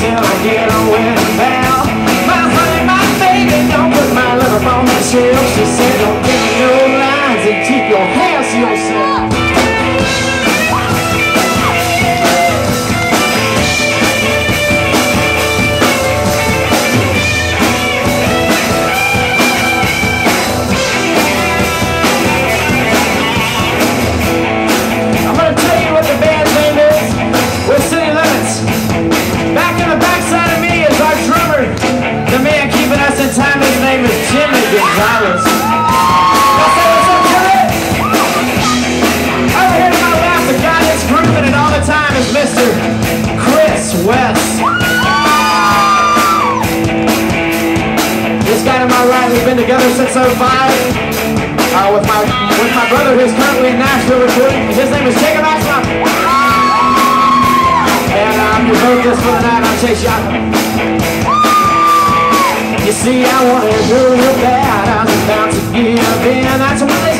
till I get a wedding bell. My honey, my baby, don't put my liver on the shelf. She said, don't give me no lines and keep your hands to yourself. We've been together since '05 with my brother who's currently in Nashville recording. His name is Jacob Axel. And you heard this for the night. I'm Chase Bryant. You see, I wanted her real bad. I was about to give in. That's what